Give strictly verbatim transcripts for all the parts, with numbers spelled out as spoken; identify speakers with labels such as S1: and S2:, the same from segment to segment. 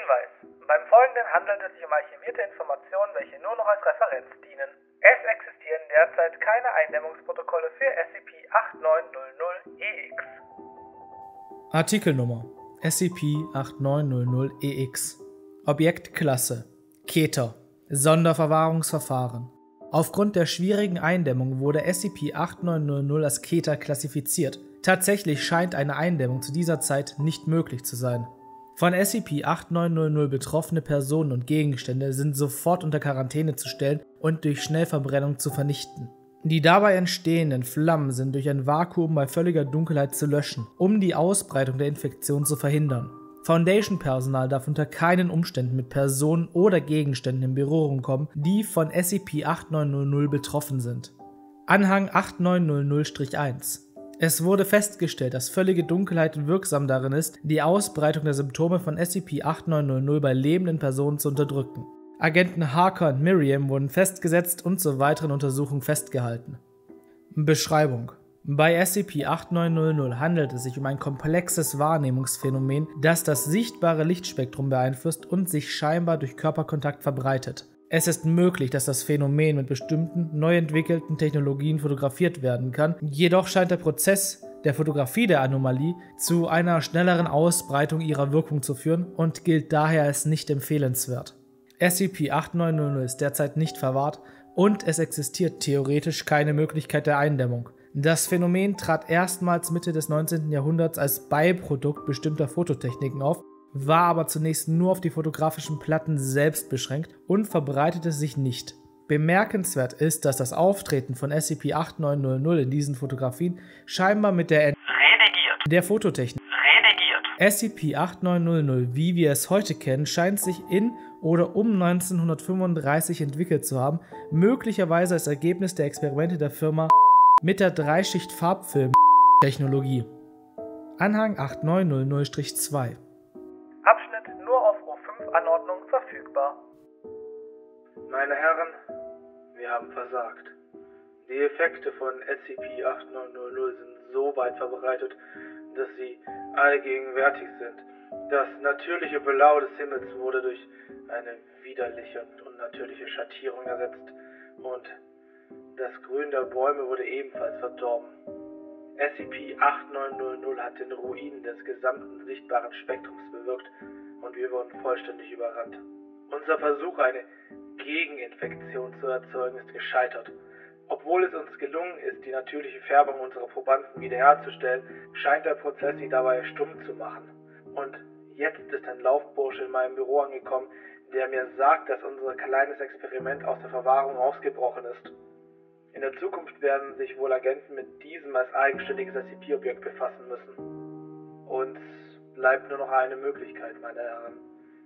S1: Hinweis: Beim Folgenden handelt es sich um archivierte Informationen, welche nur noch als Referenz dienen. Es existieren derzeit keine Eindämmungsprotokolle für S C P acht neun null null E X.
S2: Artikelnummer S C P acht neun null null E X. Objektklasse Keter. Sonderverwahrungsverfahren. Aufgrund der schwierigen Eindämmung wurde S C P acht neun null null als Keter klassifiziert. Tatsächlich scheint eine Eindämmung zu dieser Zeit nicht möglich zu sein. Von S C P acht neun null null betroffene Personen und Gegenstände sind sofort unter Quarantäne zu stellen und durch Schnellverbrennung zu vernichten. Die dabei entstehenden Flammen sind durch ein Vakuum bei völliger Dunkelheit zu löschen, um die Ausbreitung der Infektion zu verhindern. Foundation-Personal darf unter keinen Umständen mit Personen oder Gegenständen in Berührung kommen, die von S C P acht neun null null betroffen sind. Anhang acht neun null null eins. Es wurde festgestellt, dass völlige Dunkelheit wirksam darin ist, die Ausbreitung der Symptome von S C P acht neun null null bei lebenden Personen zu unterdrücken. Agenten Harker und Miriam wurden festgesetzt und zur weiteren Untersuchung festgehalten. Beschreibung: Bei S C P acht neun null null handelt es sich um ein komplexes Wahrnehmungsphänomen, das das sichtbare Lichtspektrum beeinflusst und sich scheinbar durch Körperkontakt verbreitet. Es ist möglich, dass das Phänomen mit bestimmten, neu entwickelten Technologien fotografiert werden kann, jedoch scheint der Prozess der Fotografie der Anomalie zu einer schnelleren Ausbreitung ihrer Wirkung zu führen und gilt daher als nicht empfehlenswert. S C P acht neun null null ist derzeit nicht verwahrt und es existiert theoretisch keine Möglichkeit der Eindämmung. Das Phänomen trat erstmals Mitte des neunzehnten Jahrhunderts als Beiprodukt bestimmter Fototechniken auf, war aber zunächst nur auf die fotografischen Platten selbst beschränkt und verbreitete sich nicht. Bemerkenswert ist, dass das Auftreten von S C P acht neun null null in diesen Fotografien scheinbar mit der Ent
S1: Redigiert.
S2: der Fototechnik
S1: Redigiert.
S2: S C P acht neun null null, wie wir es heute kennen, scheint sich in oder um neunzehnhundertfünfunddreißig entwickelt zu haben, möglicherweise als Ergebnis der Experimente der Firma mit der Dreischicht-Farbfilm-Technologie. Anhang acht neun null null zwei.
S1: Abschnitt nur auf O fünf Anordnung verfügbar.
S3: Meine Herren, wir haben versagt. Die Effekte von S C P acht neun null null sind so weit verbreitet, dass sie allgegenwärtig sind. Das natürliche Blau des Himmels wurde durch eine widerliche und unnatürliche Schattierung ersetzt und das Grün der Bäume wurde ebenfalls verdorben. S C P acht neun null null hat den Ruin des gesamten sichtbaren Spektrums bewirkt und wir wurden vollständig überrannt. Unser Versuch, eine Gegeninfektion zu erzeugen, ist gescheitert. Obwohl es uns gelungen ist, die natürliche Färbung unserer Probanden wiederherzustellen, scheint der Prozess sie dabei stumm zu machen. Und jetzt ist ein Laufbursche in meinem Büro angekommen, der mir sagt, dass unser kleines Experiment aus der Verwahrung ausgebrochen ist. In der Zukunft werden sich wohl Agenten mit diesem als eigenständiges S C P-Objekt befassen müssen. Uns bleibt nur noch eine Möglichkeit, meine Herren.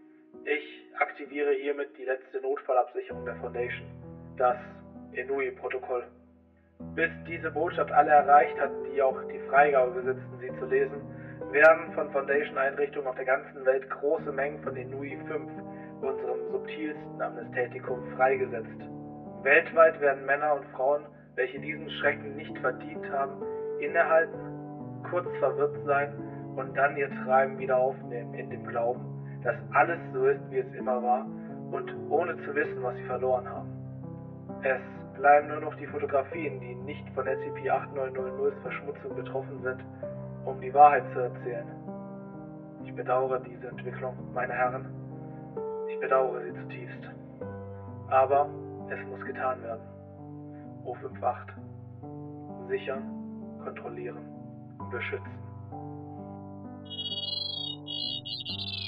S3: Ich aktiviere hiermit die letzte Notfallabsicherung der Foundation, das Enui-Protokoll. Bis diese Botschaft alle erreicht hat, die auch die Freigabe besitzen, sie zu lesen, werden von Foundation-Einrichtungen auf der ganzen Welt große Mengen von Enui fünf, unserem subtilsten Amnesthetikum, freigesetzt. Weltweit werden Männer und Frauen, welche diesen Schrecken nicht verdient haben, innehalten, kurz verwirrt sein und dann ihr Treiben wieder aufnehmen, in dem Glauben, dass alles so ist, wie es immer war und ohne zu wissen, was sie verloren haben. Es bleiben nur noch die Fotografien, die nicht von S C P acht neun null nulls Verschmutzung betroffen sind, um die Wahrheit zu erzählen. Ich bedauere diese Entwicklung, meine Herren. Ich bedauere sie zutiefst. Aber es muss getan werden. O fünf acht. Sichern, kontrollieren, beschützen.